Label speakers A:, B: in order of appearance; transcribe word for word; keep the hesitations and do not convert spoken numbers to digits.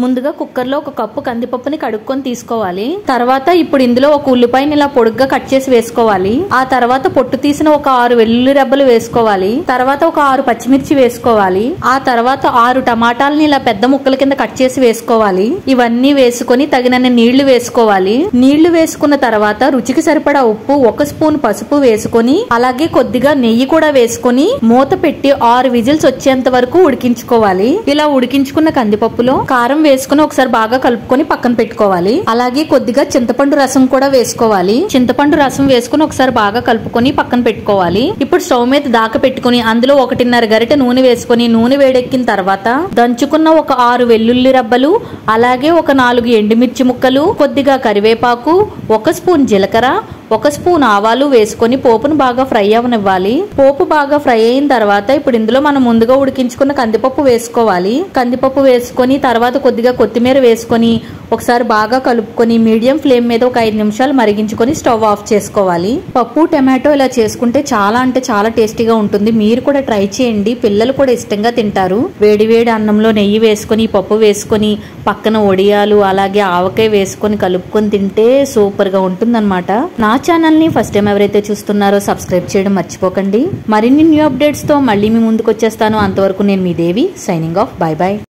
A: ముందుగా కుక్కర్ లో ఒక కప్పు కందిపప్పుని కడుక్కొని తీసుకోవాలి. తర్వాత ఇప్పుడు ఇందులో ఒక ఉల్లిపాయని ఇలా పొడుగ్గా కట్ చేసి వేసుకోవాలి. ఆ తర్వాత పొట్టు తీసిన ఒక ఆరు వెల్లుల్లి రెబ్బలు వేసుకోవాలి. తర్వాత ఒక ఆరు పచ్చిమిర్చి వేసుకోవాలి. ఆ తర్వాత ఆరు టమాటాలని ఇలా పెద్ద ముక్కల కింద కట్ చేసి వేసుకోవాలి. ఇవన్నీ వేసుకొని తగినన్ని నీళ్లు వేసుకోవాలి. నీళ్లు వేసుకున్న తర్వాత రుచికి సరిపడా ఉప్పు, ఒక స్పూన్ పసుపు వేసుకొని అలాగే కొద్దిగా నెయ్యి కూడా వేసుకొని మూత పెట్టి ఆరు విజిల్స్ వచ్చేంత వరకు ఉడికించుకోవాలి. ఇలా ఉడికించుకున్న కందిపప్పులో కారం వేసుకుని ఒకసారి బాగా కలుపుకొని పక్కన పెట్టుకోవాలి. అలాగే కొద్దిగా చింతపండు రసం కూడా వేసుకోవాలి. చింతపండు రసం వేసుకుని ఒకసారి బాగా కలుపుకొని పక్కన పెట్టుకోవాలి. ఇప్పుడు స్టవ్ మీద దాకా పెట్టుకుని అందులో ఒకటిన్నర గరిటె నూనె వేసుకుని నూనె వేడెక్కిన తర్వాత దంచుకున్న ఒక ఆరు వెల్లుల్లి రబ్బలు, అలాగే ఒక నాలుగు ఎండుమిర్చి ముక్కలు, కొద్దిగా కరివేపాకు, ఒక స్పూన్ జీలకర్ర, ఒక స్పూన్ ఆవాలు వేసుకొని పోపును బాగా ఫ్రై అవనివ్వాలి. పోపు బాగా ఫ్రై అయిన తర్వాత ఇప్పుడు ఇందులో మనం ముందుగా ఉడికించుకున్న కందిపప్పు వేసుకోవాలి. కందిపప్పు వేసుకొని తర్వాత కొద్దిగా కొత్తిమీర వేసుకొని ఒకసారి బాగా కలుపుకొని మీడియం ఫ్లేమ్ మీద ఒక ఐదు నిమిషాలు మరిగించుకొని స్టవ్ ఆఫ్ చేసుకోవాలి. పప్పు టమాటో ఇలా చేసుకుంటే చాలా అంటే చాలా టేస్టీగా ఉంటుంది. మీరు కూడా ట్రై చేయండి, పిల్లలు కూడా ఇష్టంగా తింటారు. వేడి వేడి అన్నంలో నెయ్యి వేసుకొని పప్పు వేసుకొని పక్కన వడియాలు అలాగే ఆవకాయ వేసుకొని కలుపుకొని తింటే సూపర్ గా ఉంటుంది అనమాట. నా ఛానల్ ని ఫస్ట్ టైం ఎవరైతే చూస్తున్నారో సబ్స్క్రైబ్ చేయడం మర్చిపోకండి. మరిన్ని న్యూ అప్డేట్స్ తో మళ్ళీ మీ ముందుకు వచ్చేస్తాను. అంతవరకు నేను మీ Devi, signing off. Bye by.